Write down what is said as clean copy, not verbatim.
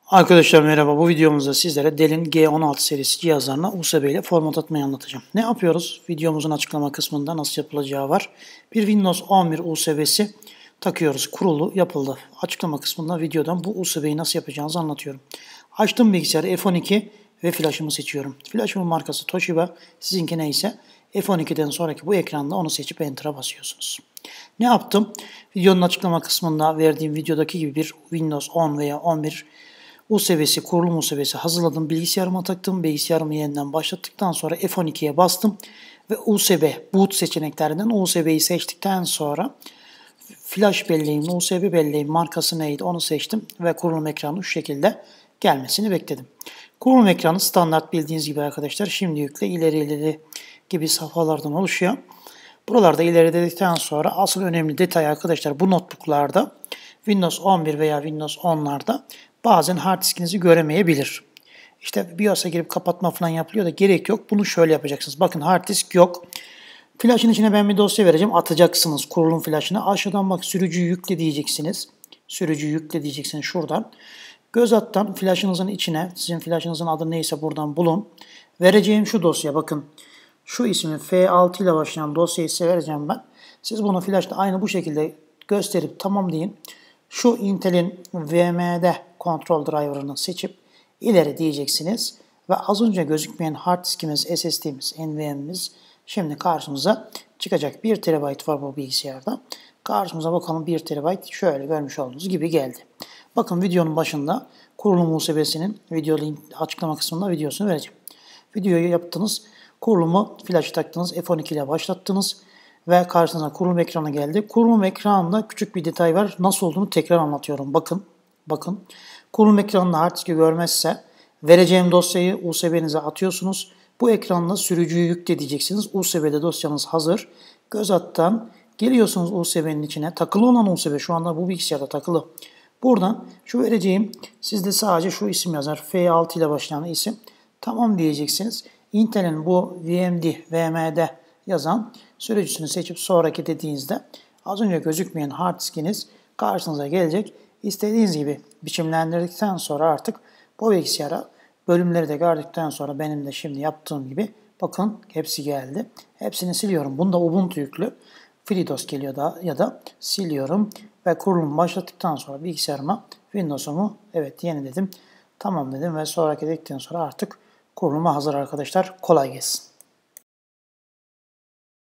Arkadaşlar merhaba. Bu videomuzda sizlere Dell'in G16 serisi cihazlarına USB ile format atmayı anlatacağım. Ne yapıyoruz? Videomuzun açıklama kısmında nasıl yapılacağı var. Bir Windows 11 USB'si takıyoruz. Kurulu yapıldı. Açıklama kısmında videodan bu USB'yi nasıl yapacağınızı anlatıyorum. Açtım bilgisayarı F12 ve flaşımı seçiyorum. Flaşımın markası Toshiba. Sizinki neyse F12'den sonraki bu ekranda onu seçip Enter'a basıyorsunuz. Ne yaptım? Videonun açıklama kısmında verdiğim videodaki gibi bir Windows 10 veya 11 USB'si, kurulum USB'si hazırladım. Bilgisayarıma taktım. Bilgisayarımı yeniden başlattıktan sonra F12'ye bastım. Ve USB, boot seçeneklerinden USB'yi seçtikten sonra flash belleğim, USB belleğim markası neydi onu seçtim. Ve kurulum ekranı şu şekilde gelmesini bekledim. Kurulum ekranı standart bildiğiniz gibi arkadaşlar. Şimdi yükle, ileri gibi safhalardan oluşuyor. Buralarda ileri dedikten sonra asıl önemli detay arkadaşlar bu notebooklarda Windows 11 veya Windows 10'larda bazen hard diskinizi göremeyebilir. İşte BIOS'a girip kapatma falan yapılıyor da gerek yok. Bunu şöyle yapacaksınız. Bakın hard disk yok. Flash'ın içine ben bir dosya vereceğim. Atacaksınız kurulum flash'ını. Aşağıdan bak sürücüyü yükle diyeceksiniz. Sürücüyü yükle diyeceksiniz şuradan. Göz attan flash'ınızın içine, sizin flash'ınızın adı neyse buradan bulun. Vereceğim şu dosya bakın. Şu ismi F6 ile başlayan dosyayı size vereceğim ben. Siz bunu flash'ta aynı bu şekilde gösterip tamam deyin. Şu Intel'in VMD Control Driver'ını seçip ileri diyeceksiniz. Ve az önce gözükmeyen hard diskimiz, SSD'miz, NVMe'miz şimdi karşımıza çıkacak. 1 TB var bu bilgisayarda. Karşımıza bakalım 1 TB şöyle görmüş olduğunuz gibi geldi. Bakın videonun başında kurulum USB'sinin video link açıklama kısmında videosunu vereceğim. Videoyu yaptınız. Kurulumu flash taktınız. F12 ile başlattınız. Ve karşınıza kurulum ekranı geldi. Kurulum ekranında küçük bir detay var. Nasıl olduğunu tekrar anlatıyorum. Bakın. Kurulum ekranında hard diski görmezse vereceğim dosyayı USB'nize atıyorsunuz. Bu ekranda sürücüyü yükle diyeceksiniz. USB'de dosyanız hazır. Göz attan geliyorsunuz USB'nin içine. Takılı olan USB şu anda bu bilgisayarda takılı. Buradan şu vereceğim sizde sadece şu isim yazar. F6 ile başlayan isim. Tamam diyeceksiniz. Intel'in bu VMD yazan sürücüsünü seçip sonraki dediğinizde az önce gözükmeyen hard diskiniz karşınıza gelecek. İstediğiniz gibi biçimlendirdikten sonra artık bu bilgisayara bölümleri de gördükten sonra benim de şimdi yaptığım gibi bakın hepsi geldi. Hepsini siliyorum. Bunda Ubuntu yüklü. FreeDOS geliyor da ya da siliyorum ve kurulumu başlattıktan sonra bilgisayarıma Windows'umu evet yeniledim. Tamam dedim ve sonraki dedikten sonra artık kuruluma hazır arkadaşlar. Kolay gelsin.